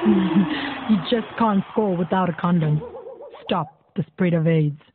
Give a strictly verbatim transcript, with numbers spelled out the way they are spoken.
You just can't score without a condom. Stop the spread of AIDS.